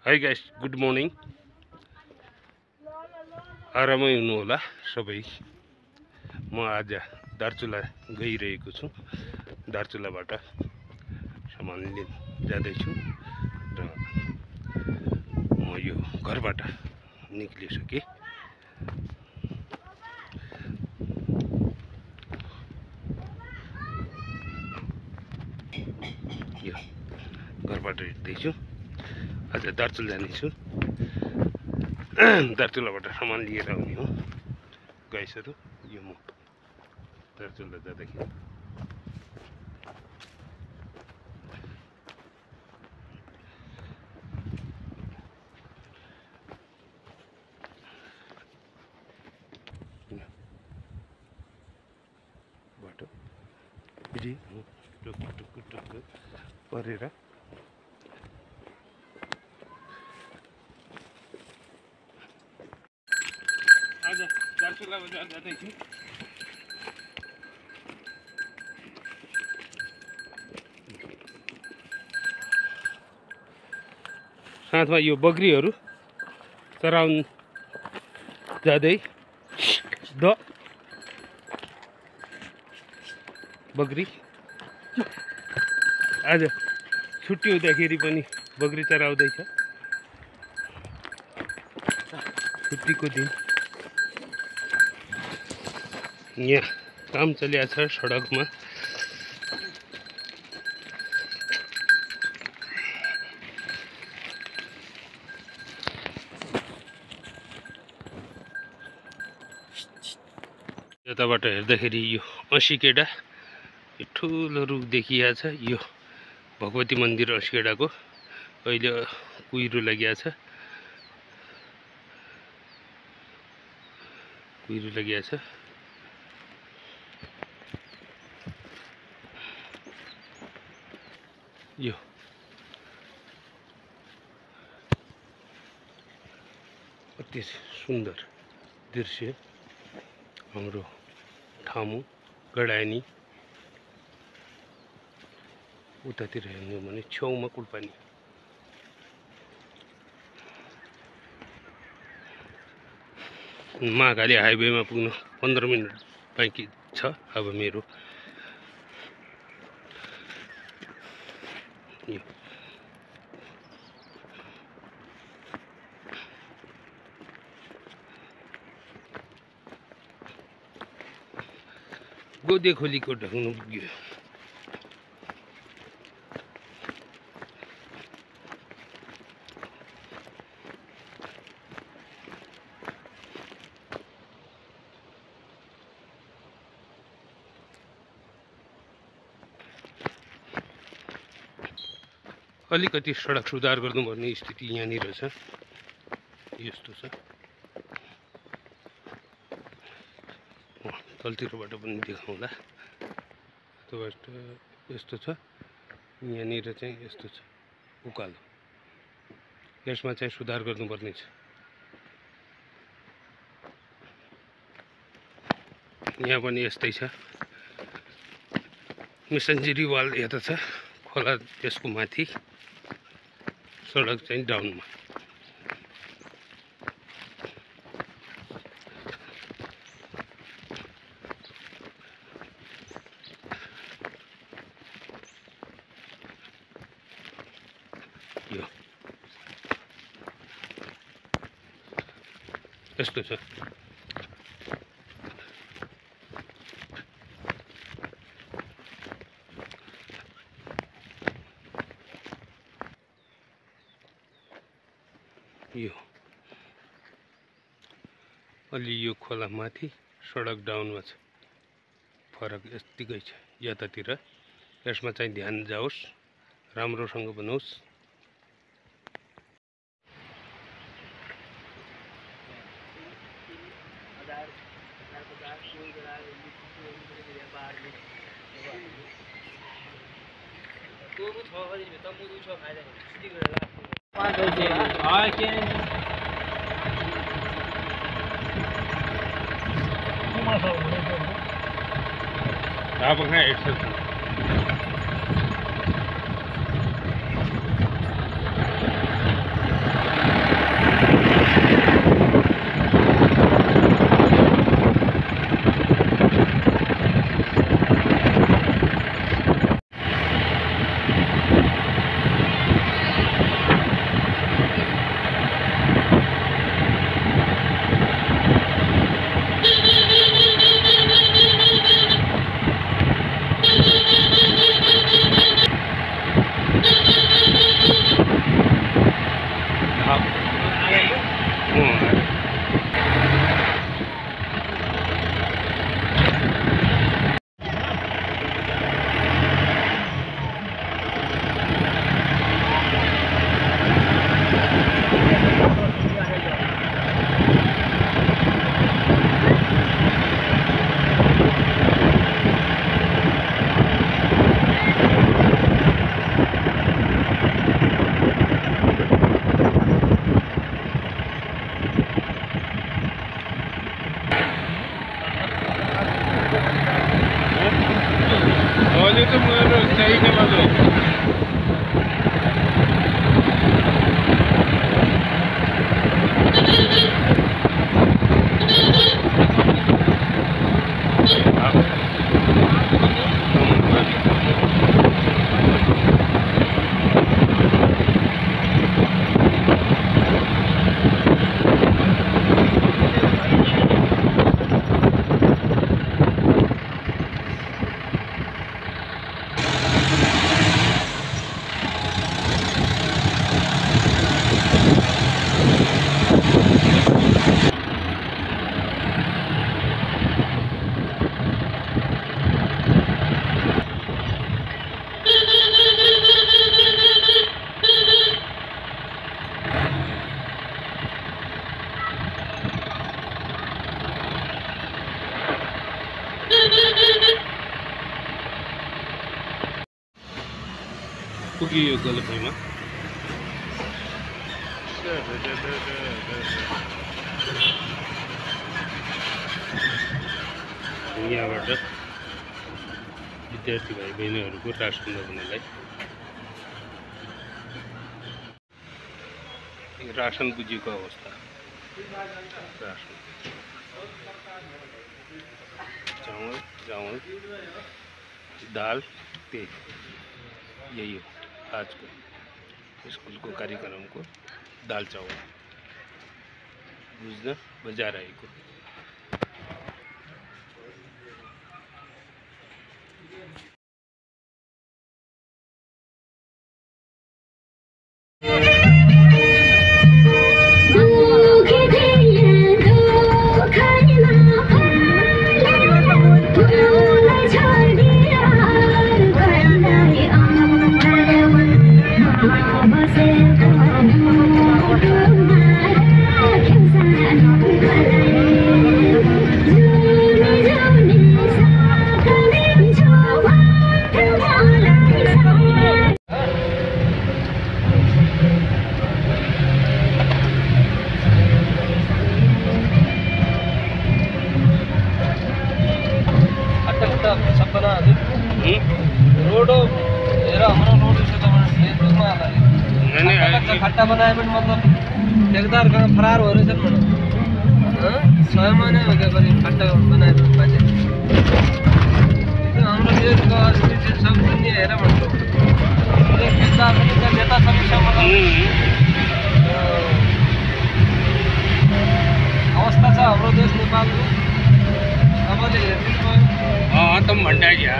High guys, good morning. आरामै हुनु होला सबै। म आज दार्चुला गइरहेको छु। दार्चुलाबाट सामान लिन जाँदैछु र म यो घरबाट निक्लिसकेँ। यो घरबाट हिँड्दैछु। आज दार्चुला जानेछु। दार्चुलाबाट सामान लिएर आउने हो गाइसहरू। यो म दार्चुला जाँदाखेरि बाटो फेरि टुक टुक टुक परेर आज दार्चुला बजार जाँदैछु। साथमा यो बग्रीहरू चराउन जाँदै बग्री आज छुट्टी हुँदाखेरि पनि बग्री चराउँदैछ। छुट्टीको दिन यहाँ काम चलिरहेको छ सडकमा। यताबाट हेर्दाखेरि यो असिकेडा यो ठुलो रुख देखिया छ। यो भगवती मन्दिर असिकेडाको अहिले कुहिरो लागिया छ। कुहिरो लागिया छ। यो अति सुन्दर दृश्य हाम्रो ठाउँ गडानी। उतातिर हेर्नु भने छेउमा कुलपानी। महाकाली हाइवेमा पुग्न 15 मिनट बाँकी छ अब मेरो। गोदे खोलीको ढल्नु पुग्यो। अलिकति सडक सुधार गर्नुपर्ने स्थिति यहाँनिर छ। यस्तो छ। तलतिरबाट पनि देखाउँला। त्योबाट यस्तो छ। यहाँनिर चाहिँ यस्तो छ उकालो। यसमा चाहिँ सुधार गर्नुपर्ने छ। यहाँ पनि यस्तै छ। मिसनजिरी वाल यता छ खोला, त्यसको माथि सडक चाहिँ डाउनमा। यो यस्तो छ। यो अलि यो खोला माथि सडक डाउनमा छ। फरक यतिकै छ यतातिर। यसमा चाहिँ ध्यान जाओस्, राम्रोसँग बनाओस्। Apa kena exercise? पुग्यो यो गलफैमा। यहाँबाट विद्यार्थी भाइ बहिनीहरूको रासन लगाउनलाई रासन बुझेको अवस्था। रासन चावल दाल तेल यही हो आज को स्कूल को कार्यक्रम को। दाल चावल बुझ्न बजार आएको। खट्टा बनाए पनि मतलब ठेकेदार कहाँ फरार हो रहेछन् भनौँ। 6 महिना हो गयो करिब खट्टा बनाए पनि बाजे हाम्रो देशको अस्तित्व सब दुनिया हेर भन्छु। ठेकेदार पनि त नेता समीक्षामा अवस्था छ हाम्रो देश नेपालको। तपाईँले हेरिदिनु भयो तम भन्दा क्या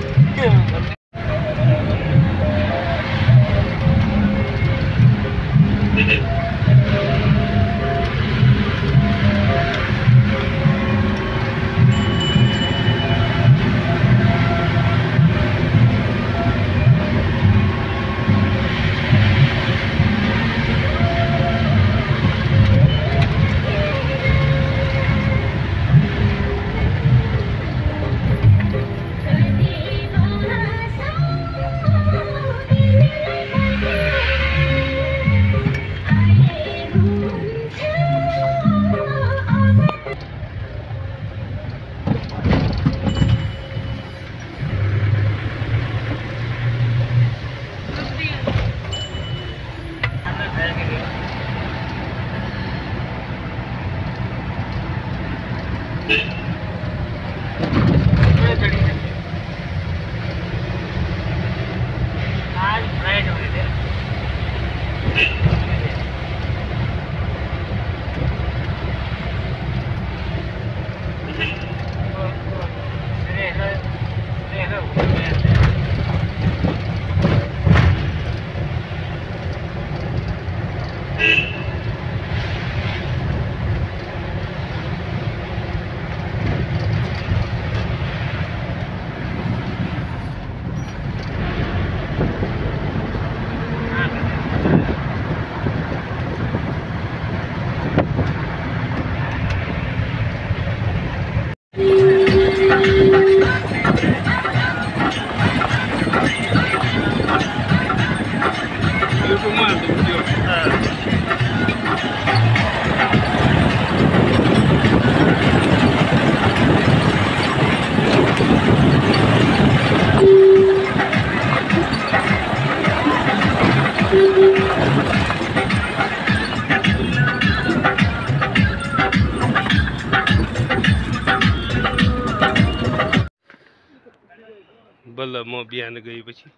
बल्ल म बिहान गएपछि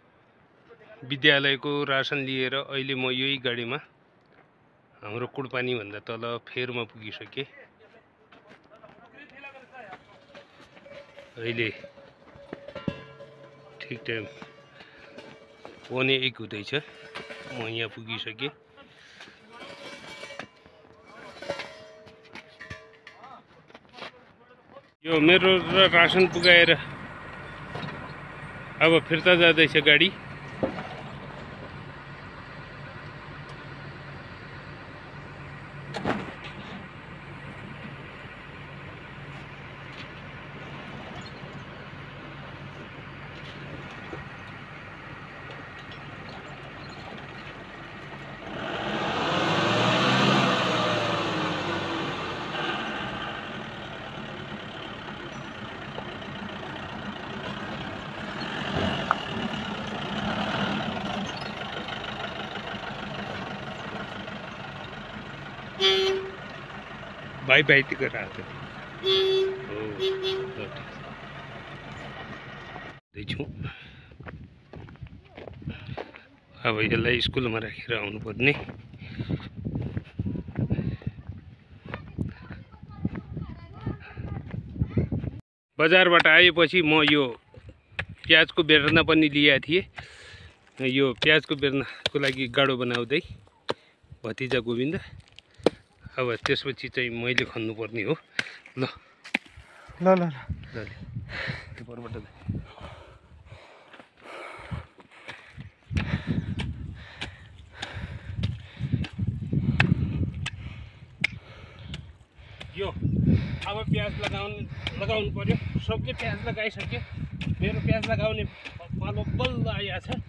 विद्यालयको रासन लिएर अहिले म यही गाडीमा हाम्रो कुडपानी भन्दा तल फेरमा पुगिसके। अहिले ठिक टाइम 1:01 हुँदैछ। म यहाँ पुगिसके। यो मेरो रासन पुगाएर अब फिर्ता जाँदैछ गाडी। भाइ भाइतिको रात हो दैछु अब यसलाई स्कुलमा राखेर आउनुपर्ने बजारबाट आएपछि म यो प्याजको बेर्ना पनि लिएका थिएँ यो प्याजको बेर्नाको लागि गाडो बनाउँदै भतिजा गोविन्द अब त्यसपछि चाहिँ मैले खन्नुपर्ने हो ल ल ल ल त्यो परबाट यो अब प्याज लगाउनु पर्यो सबले प्याज लगाइसक्यो मेरो प्याज लगाउने पालो बल्ल आइएको छ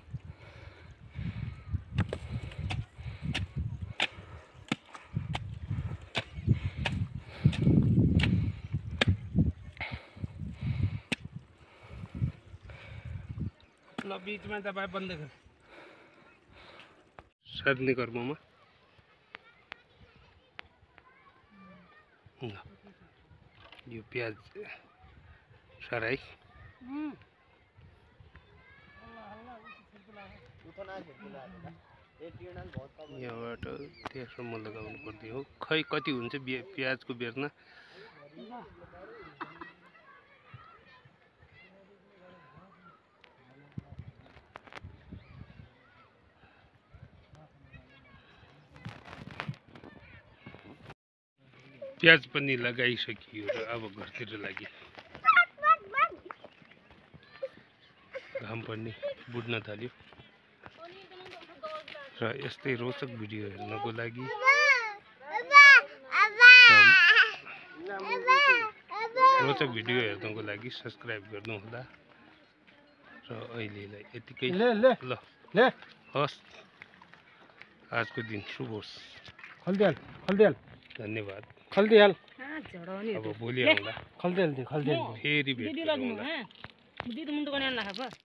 ल बीचमा तपाईँ बन्द गर सार्ने कर्ममा यो प्याज सराई यहाँबाट त्यहाँसम्म लगाउनु पर्ने हो खै कति हुन्छ प्याजको बेर्ना प्याज पनि लगाइसकियो र अब घरतिर लागि घाम पनि बुड्न थाल्यो र यस्तै रोचक भिडियो हेर्नको लागि सब्स्क्राइब गर्नुहोला र अहिलेलाई यतिकै ल हस् आजको दिन शुभ होस् खल्दिहाल धन्यवाद खल्दिहाल अब भोलि आउँला खल्दिहाल फेरि भेट गरौँला